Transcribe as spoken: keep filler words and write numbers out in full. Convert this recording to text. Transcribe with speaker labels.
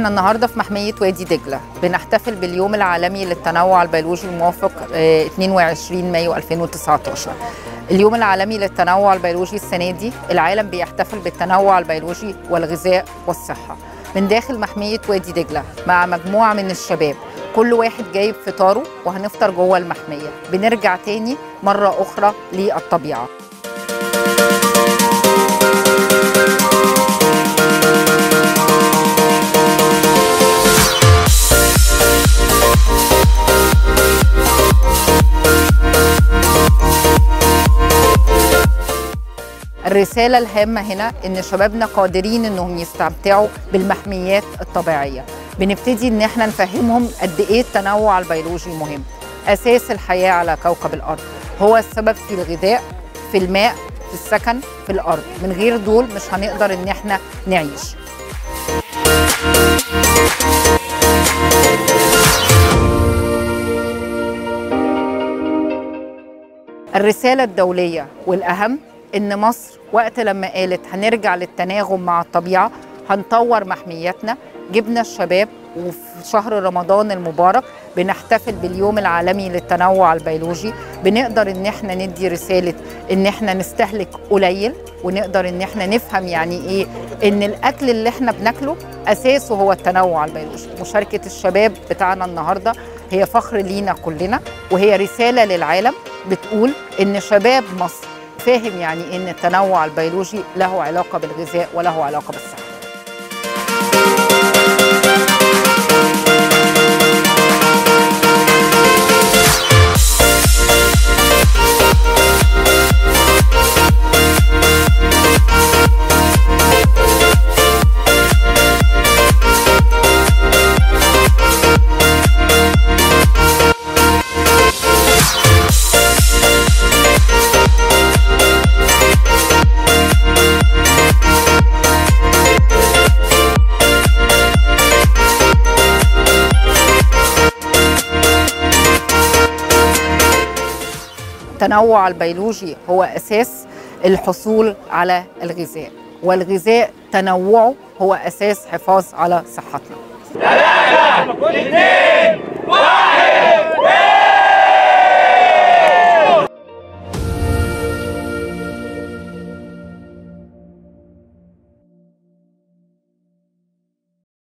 Speaker 1: احنا النهارده في محمية وادي دجلة بنحتفل باليوم العالمي للتنوع البيولوجي الموافق اثنين وعشرين مايو ألفين وتسعة عشر. اليوم العالمي للتنوع البيولوجي السنة دي العالم بيحتفل بالتنوع البيولوجي والغذاء والصحة من داخل محمية وادي دجلة مع مجموعة من الشباب، كل واحد جايب فطاره وهنفطر جوه المحمية. بنرجع تاني مرة أخرى للطبيعة. الرسالة الهامة هنا إن شبابنا قادرين إنهم يستمتعوا بالمحميات الطبيعية. بنبتدي إن احنا نفهمهم قد إيه التنوع البيولوجي مهم، أساس الحياة على كوكب الأرض، هو السبب في الغذاء، في الماء، في السكن، في الأرض. من غير دول مش هنقدر إن احنا نعيش. الرسالة الدولية والأهم إن مصر وقت لما قالت هنرجع للتناغم مع الطبيعة هنطور محمياتنا، جبنا الشباب. وفي شهر رمضان المبارك بنحتفل باليوم العالمي للتنوع البيولوجي، بنقدر إن احنا ندي رسالة إن احنا نستهلك قليل، ونقدر إن احنا نفهم يعني إيه إن الأكل اللي احنا بناكله أساسه هو التنوع البيولوجي. مشاركة الشباب بتاعنا النهاردة هي فخر لينا كلنا، وهي رسالة للعالم بتقول إن شباب مصر فاهم يعني إن التنوع البيولوجي له علاقة بالغذاء وله علاقة بالصحة. التنوع البيولوجي هو أساس الحصول على الغذاء، والغذاء تنوعه هو أساس حفاظ على صحتنا. ثلاثة اثنين واحد